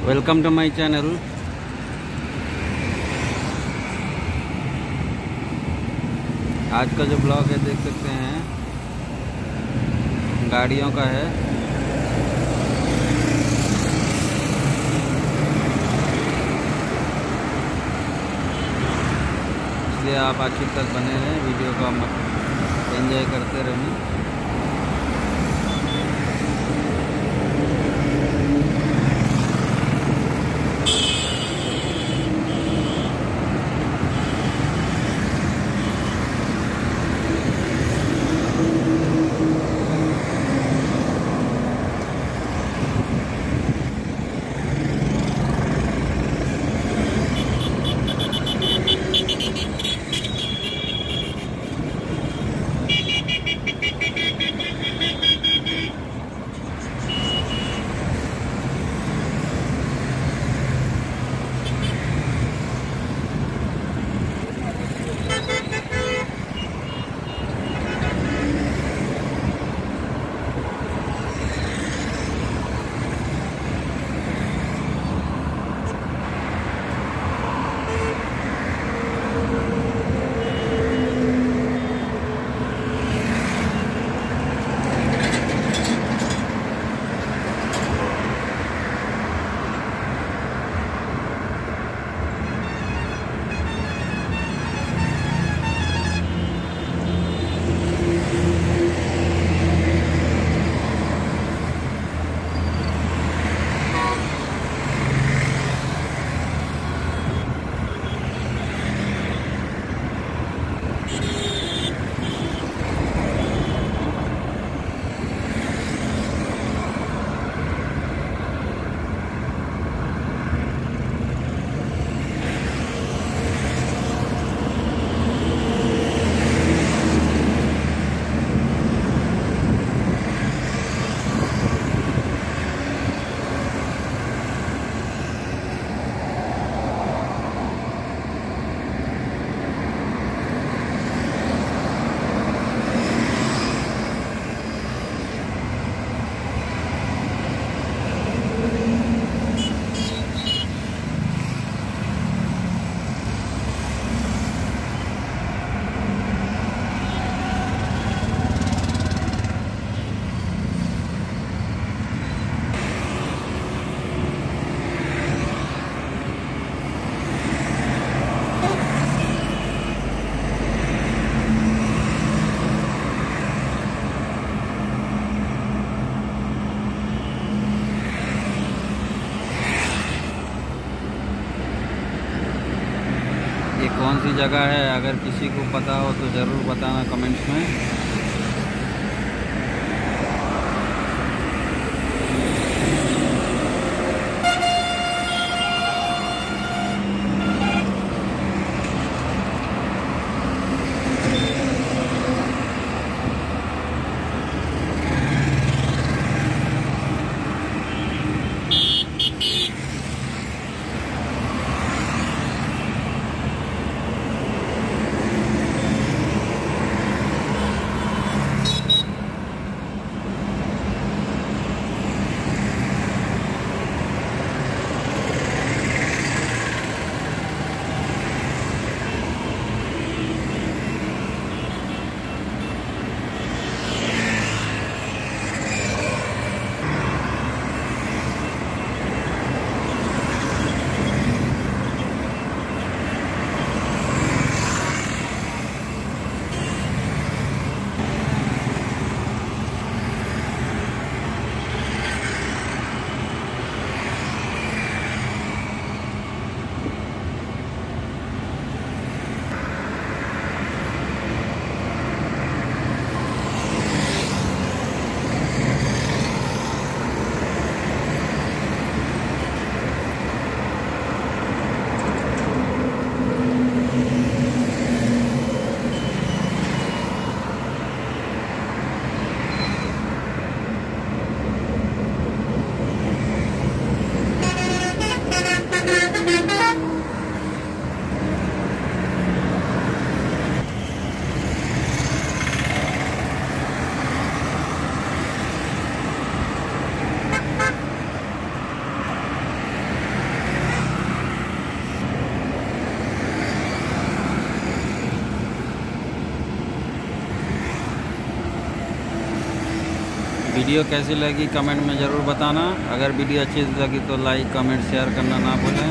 Welcome to my channel. आज का जो ब्लॉग है देख सकते हैं गाड़ियों का है। इसलिए आप आखिर तक बने रहें, वीडियो को एंजॉय करते रहें। ये कौन सी जगह है, अगर किसी को पता हो तो ज़रूर बताना कमेंट्स में। वीडियो कैसी लगी कमेंट में ज़रूर बताना। अगर वीडियो अच्छी लगी तो लाइक कमेंट शेयर करना ना भूलें।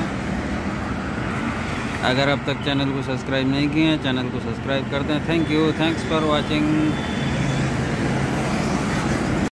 अगर अब तक चैनल को सब्सक्राइब नहीं किए हैं चैनल को सब्सक्राइब कर दें। Thank you, thanks for watching.